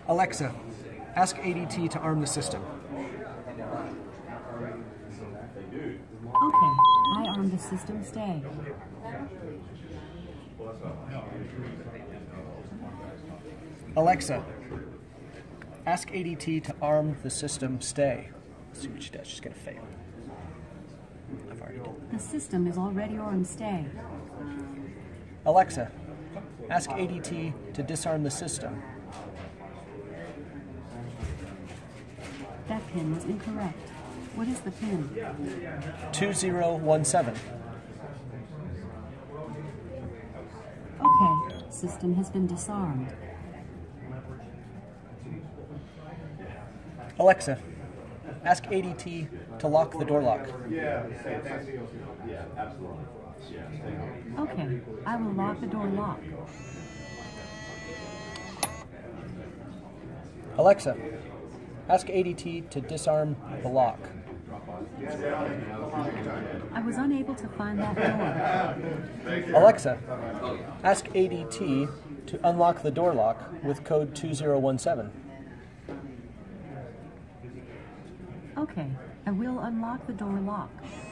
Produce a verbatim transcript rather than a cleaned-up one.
Alexa, ask A D T to arm the system. Okay, I arm the system, stay. Alexa, ask A D T to arm the system, stay. Let's see what she does. She's going to fail. I've already done The system is already armed, stay. that. Alexa, ask A D T to disarm the system. That pin was incorrect. What is the pin? two zero one seven. Okay, system has been disarmed. Alexa, ask A D T to lock the door lock. Okay, I will lock the door lock. Alexa, ask A D T to disarm the lock. I was unable to find that door. Alexa, ask A D T to unlock the door lock with code two zero one seven. Okay, I will unlock the door lock.